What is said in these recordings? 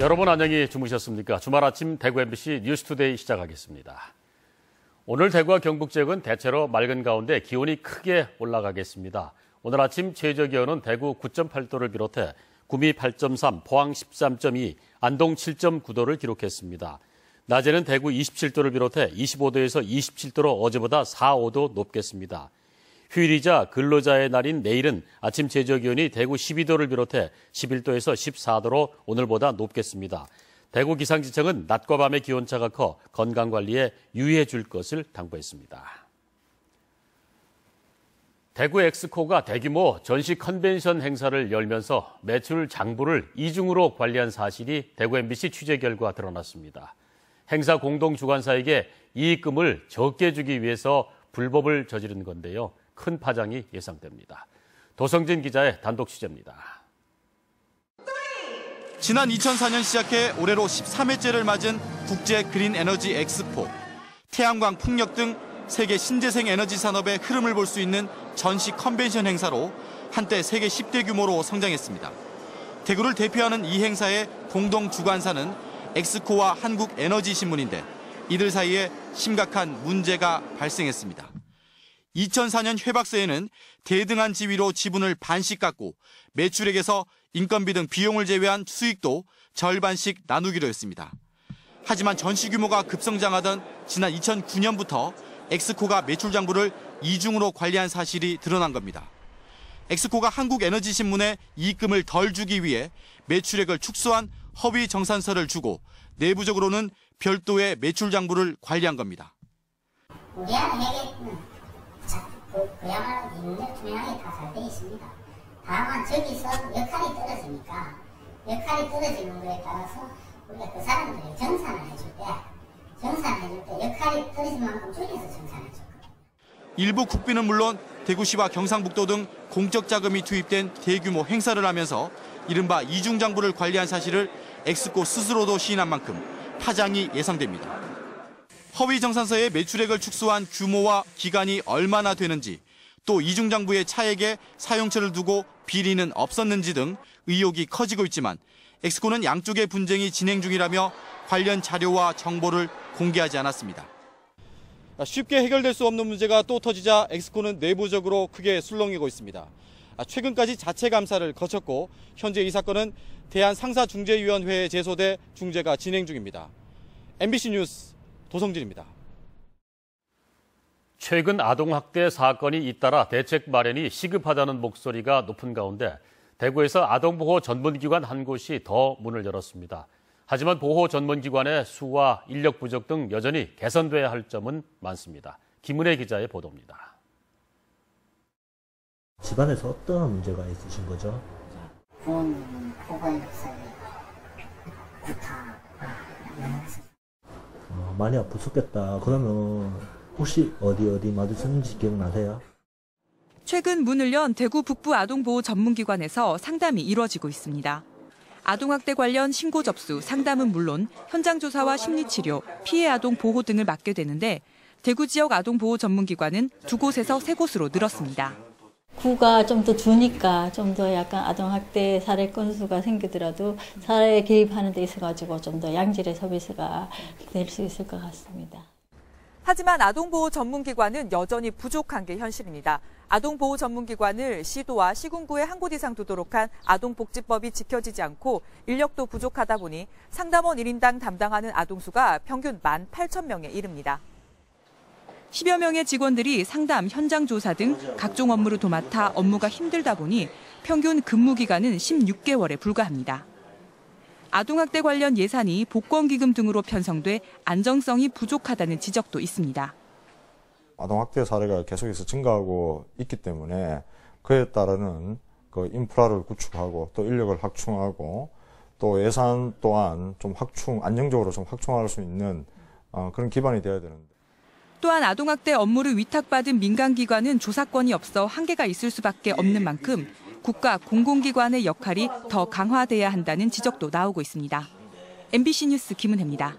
여러분 안녕히 주무셨습니까? 주말 아침 대구 MBC 뉴스투데이 시작하겠습니다. 오늘 대구와 경북 지역은 대체로 맑은 가운데 기온이 크게 올라가겠습니다. 오늘 아침 최저 기온은 대구 9.8도를 비롯해 구미 8.3, 포항 13.2, 안동 7.9도를 기록했습니다. 낮에는 대구 27도를 비롯해 25도에서 27도로 어제보다 4, 5도 높겠습니다. 휴일이자 근로자의 날인 내일은 아침 최저 기온이 대구 12도를 비롯해 11도에서 14도로 오늘보다 높겠습니다. 대구 기상지청은 낮과 밤의 기온차가 커 건강관리에 유의해 줄 것을 당부했습니다. 대구 엑스코가 대규모 전시 컨벤션 행사를 열면서 매출 장부를 이중으로 관리한 사실이 대구 MBC 취재 결과 드러났습니다. 행사 공동주관사에게 이익금을 적게 주기 위해서 불법을 저지른 건데요. 큰 파장이 예상됩니다. 도성진 기자의 단독 취재입니다. 지난 2004년 시작해 올해로 13회째를 맞은 국제 그린 에너지 엑스포. 태양광, 풍력 등 세계 신재생 에너지 산업의 흐름을 볼 수 있는 전시 컨벤션 행사로 한때 세계 10대 규모로 성장했습니다. 대구를 대표하는 이 행사의 공동 주관사는 엑스코와 한국에너지신문인데 이들 사이에 심각한 문제가 발생했습니다. 2004년 회박세에는 대등한 지위로 지분을 반씩 깎고 매출액에서 인건비 등 비용을 제외한 수익도 절반씩 나누기로 했습니다. 하지만 전시 규모가 급성장하던 지난 2009년부터 엑스코가 매출 장부를 이중으로 관리한 사실이 드러난 겁니다. 엑스코가 한국에너지신문에 이익금을 덜 주기 위해 매출액을 축소한 허위 정산서를 주고 내부적으로는 별도의 매출 장부를 관리한 겁니다. 그야말로 인력투명하게 다 잘 돼 있습니다. 다만 저기서 역할이 떨어지니까 역할이 떨어지는 거에 따라서 우리가 그 사람들이 정산을 해줄 때 역할이 떨어진 만큼 줄여서 정산해 줄 거예요. 일부 국비는 물론 대구시와 경상북도 등 공적 자금이 투입된 대규모 행사를 하면서 이른바 이중장부를 관리한 사실을 엑스코 스스로도 시인한 만큼 파장이 예상됩니다. 허위 정산서의 매출액을 축소한 규모와 기간이 얼마나 되는지, 또 이중장부의 차액에 사용처를 두고 비리는 없었는지 등 의혹이 커지고 있지만 엑스코는 양쪽의 분쟁이 진행 중이라며 관련 자료와 정보를 공개하지 않았습니다. 쉽게 해결될 수 없는 문제가 또 터지자 엑스코는 내부적으로 크게 술렁이고 있습니다. 최근까지 자체 감사를 거쳤고 현재 이 사건은 대한상사중재위원회에 제소돼 중재가 진행 중입니다. MBC 뉴스 도성진입니다. 최근 아동학대 사건이 잇따라 대책 마련이 시급하다는 목소리가 높은 가운데 대구에서 아동보호 전문기관 한 곳이 더 문을 열었습니다. 하지만 보호 전문기관의 수와 인력 부족 등 여전히 개선돼야 할 점은 많습니다. 김은혜 기자의 보도입니다. 집안에서 어떤 문제가 있으신 거죠? 부모님 보건력사에 구타 많이 아프셨겠다. 그러면 혹시 어디 맞으셨는지 기억나세요? 최근 문을 연 대구 북부 아동보호 전문기관에서 상담이 이루어지고 있습니다. 아동학대 관련 신고 접수, 상담은 물론 현장 조사와 심리치료, 피해 아동 보호 등을 맡게 되는데 대구 지역 아동보호 전문기관은 2곳에서 3곳으로 늘었습니다. 구가 좀 더 주니까 좀 더 약간 아동학대 사례 건수가 생기더라도 사례에 개입하는 데 있어가지고 좀 더 양질의 서비스가 될 수 있을 것 같습니다. 하지만 아동보호 전문기관은 여전히 부족한 게 현실입니다. 아동보호 전문기관을 시도와 시군구에 한 곳 이상 두도록 한 아동복지법이 지켜지지 않고 인력도 부족하다 보니 상담원 1인당 담당하는 아동수가 평균 18,000명에 이릅니다. 10여 명의 직원들이 상담, 현장 조사 등 각종 업무를 도맡아 업무가 힘들다 보니 평균 근무 기간은 16개월에 불과합니다. 아동학대 관련 예산이 복권기금 등으로 편성돼 안정성이 부족하다는 지적도 있습니다. 아동학대 사례가 계속해서 증가하고 있기 때문에 그에 따르는 그 인프라를 구축하고 또 인력을 확충하고 또 예산 또한 좀 안정적으로 좀 확충할 수 있는 그런 기반이 되어야 되는데. 또한 아동학대 업무를 위탁받은 민간기관은 조사권이 없어 한계가 있을 수밖에 없는 만큼 국가 공공기관의 역할이 더 강화돼야 한다는 지적도 나오고 있습니다. MBC 뉴스 김은혜입니다.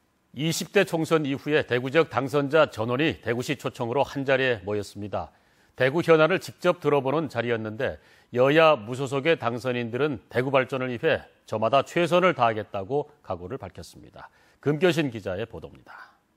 20대 총선 이후에 대구 지역 당선자 전원이 대구시 초청으로 한자리에 모였습니다. 대구 현안을 직접 들어보는 자리였는데 여야 무소속의 당선인들은 대구 발전을 위해 저마다 최선을 다하겠다고 각오를 밝혔습니다. 금교신 기자의 보도입니다.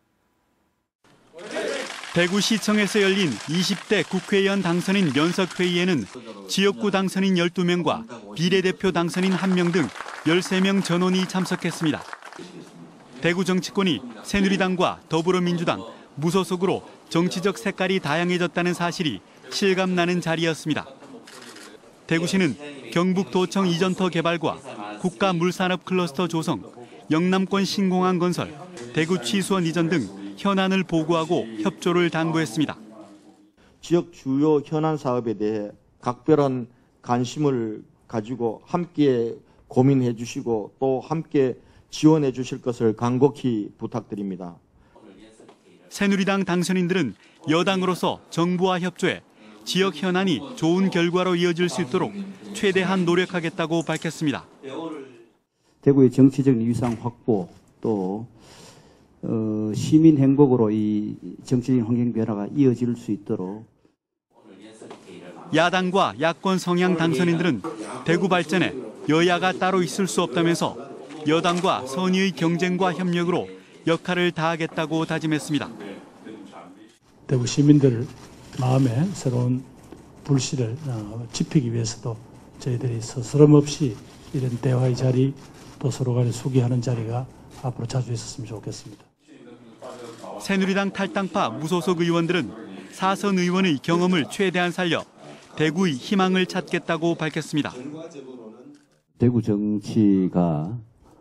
대구시청에서 열린 20대 국회의원 당선인 연석회의에는 지역구 당선인 12명과 비례대표 당선인 1명 등 13명 전원이 참석했습니다. 대구 정치권이 새누리당과 더불어민주당, 무소속으로 정치적 색깔이 다양해졌다는 사실이 실감나는 자리였습니다. 대구시는 경북도청 이전터 개발과 국가물산업 클러스터 조성, 영남권 신공항 건설, 대구 취수원 이전 등 현안을 보고하고 협조를 당부했습니다. 지역 주요 현안 사업에 대해 각별한 관심을 가지고 함께 고민해 주시고 또 함께 지원해 주실 것을 간곡히 부탁드립니다. 새누리당 당선인들은 여당으로서 정부와 협조해 지역 현안이 좋은 결과로 이어질 수 있도록 최대한 노력하겠다고 밝혔습니다. 대구의 정치적 위상 확보 또 시민 행복으로 이 정치적인 환경 변화가 이어질 수 있도록 야당과 야권 성향 당선인들은 대구 발전에 여야가 따로 있을 수 없다면서 여당과 선의의 경쟁과 협력으로 역할을 다하겠다고 다짐했습니다. 대구 시민들 마음에 새로운 불씨를 지피기 위해서도 저희들이 스스럼없이 이런 대화의 자리 또 서로 간에 수기하는 자리가 앞으로 자주 있었으면 좋겠습니다. 새누리당 탈당파 무소속 의원들은 사선 의원의 경험을 최대한 살려 대구의 희망을 찾겠다고 밝혔습니다. 대구 정치가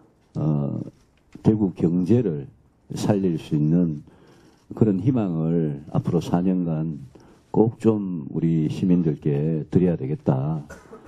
대구 경제를 살릴 수 있는 그런 희망을 앞으로 4년간 꼭 좀 우리 시민들께 드려야 되겠다.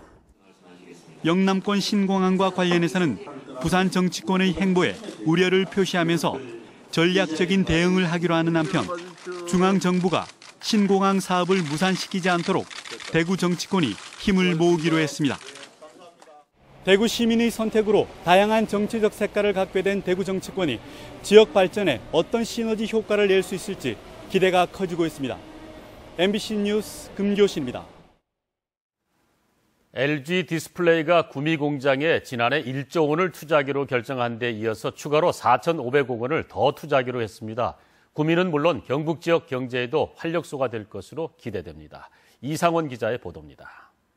영남권 신공항과 관련해서는 부산 정치권의 행보에 우려를 표시하면서 전략적인 대응을 하기로 하는 한편 중앙정부가 신공항 사업을 무산시키지 않도록 대구 정치권이 힘을 모으기로 했습니다. 대구 시민의 선택으로 다양한 정치적 색깔을 갖게 된 대구 정치권이 지역 발전에 어떤 시너지 효과를 낼 수 있을지 기대가 커지고 있습니다. MBC 뉴스 금교신입니다. LG 디스플레이가 구미 공장에 지난해 1조 원을 투자하기로 결정한 데 이어서 추가로 4,500억 원을 더 투자하기로 했습니다. 구미는 물론 경북 지역 경제에도 활력소가 될 것으로 기대됩니다. 이상원 기자의 보도입니다.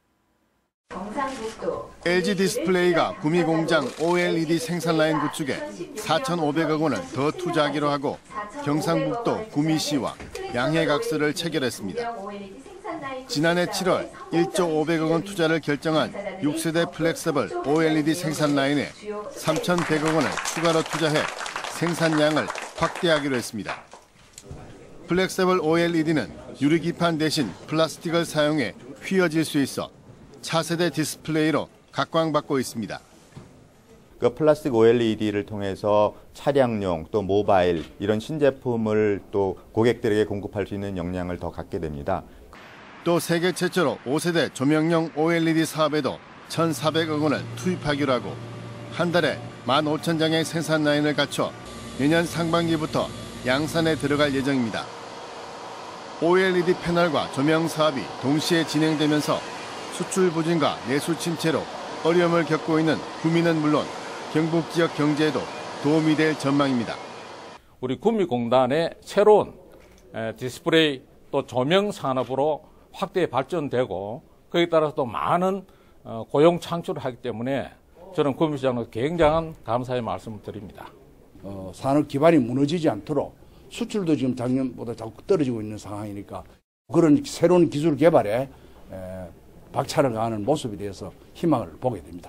LG 디스플레이가 구미 공장 OLED 생산 라인 구축에 4,500억 원을 더 투자하기로 하고 경상북도 구미시와 양해각서를 체결했습니다. 지난해 7월 1조 500억 원 투자를 결정한 6세대 플렉서블 OLED 생산 라인에 3,100억 원을 추가로 투자해 생산량을 확대하기로 했습니다. 플렉서블 OLED는 유리기판 대신 플라스틱을 사용해 휘어질 수 있어 차세대 디스플레이로 각광받고 있습니다. 그 플라스틱 OLED를 통해서 차량용 또 모바일 이런 신제품을 또 고객들에게 공급할 수 있는 역량을 더 갖게 됩니다. 또 세계 최초로 5세대 조명용 OLED 사업에도 1,400억 원을 투입하기로 하고 한 달에 15,000장의 생산 라인을 갖춰 내년 상반기부터 양산에 들어갈 예정입니다. OLED 패널과 조명 사업이 동시에 진행되면서 수출 부진과 내수 침체로 어려움을 겪고 있는 구미는 물론 경북 지역 경제에도 도움이 될 전망입니다. 우리 구미공단의 새로운 디스플레이 또 조명 산업으로 확대 발전되고 거기에 따라서 또 많은 고용 창출을 하기 때문에 저는 구미시장으로 굉장한 감사의 말씀을 드립니다. 산업 기반이 무너지지 않도록 수출도 지금 작년보다 자꾸 떨어지고 있는 상황이니까 그런 새로운 기술 개발에 박차를 가하는 모습에 대해서 희망을 보게 됩니다.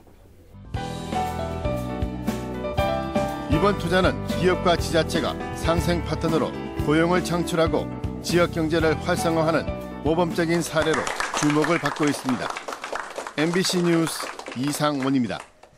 이번 투자는 기업과 지자체가 상생 파트너로 고용을 창출하고 지역 경제를 활성화하는 모범적인 사례로 주목을 받고 있습니다. MBC 뉴스 이상원입니다.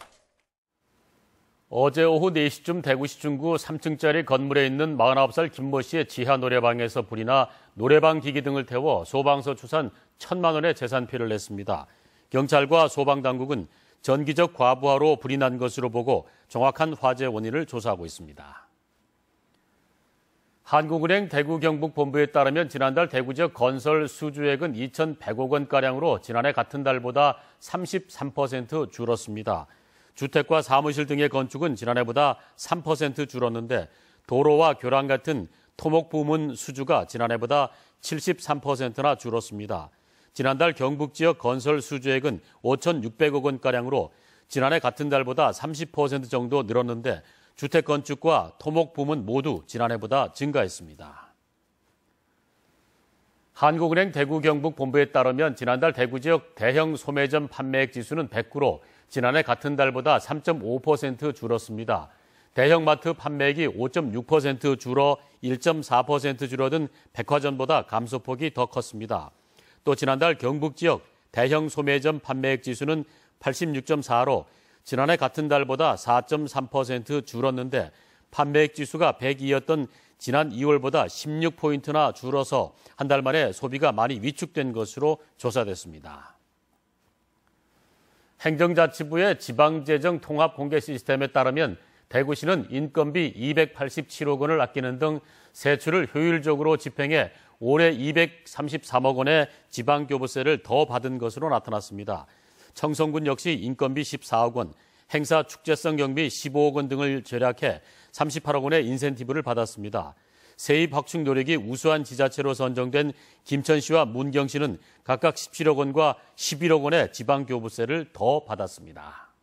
어제 오후 4시쯤 대구시 중구 3층짜리 건물에 있는 49살 김모 씨의 지하 노래방에서 불이 나 노래방 기기 등을 태워 소방서 추산 1,000만 원의 재산 피해를 냈습니다. 경찰과 소방당국은 전기적 과부하로 불이 난 것으로 보고 정확한 화재 원인을 조사하고 있습니다. 한국은행 대구 경북본부에 따르면 지난달 대구 지역 건설 수주액은 2,100억 원가량으로 지난해 같은 달보다 33% 줄었습니다. 주택과 사무실 등의 건축은 지난해보다 3% 줄었는데 도로와 교량 같은 토목 부문 수주가 지난해보다 73%나 줄었습니다. 지난달 경북 지역 건설 수주액은 5,600억 원가량으로 지난해 같은 달보다 30% 정도 늘었는데 주택 건축과 토목 부문 모두 지난해보다 증가했습니다. 한국은행 대구 경북 본부에 따르면 지난달 대구 지역 대형 소매점 판매액 지수는 109로 지난해 같은 달보다 3.5% 줄었습니다. 대형마트 판매액이 5.6% 줄어 1.4% 줄어든 백화점보다 감소폭이 더 컸습니다. 또 지난달 경북 지역 대형 소매점 판매액 지수는 86.4로 지난해 같은 달보다 4.3% 줄었는데 판매액 지수가 102였던 지난 2월보다 16포인트나 줄어서 한 달 만에 소비가 많이 위축된 것으로 조사됐습니다. 행정자치부의 지방재정 통합 공개 시스템에 따르면 대구시는 인건비 287억 원을 아끼는 등 세출을 효율적으로 집행해 올해 233억 원의 지방교부세를 더 받은 것으로 나타났습니다. 청송군 역시 인건비 14억 원, 행사 축제성 경비 15억 원 등을 절약해 38억 원의 인센티브를 받았습니다. 세입 확충 노력이 우수한 지자체로 선정된 김천시와 문경시는 각각 17억 원과 11억 원의 지방교부세를 더 받았습니다.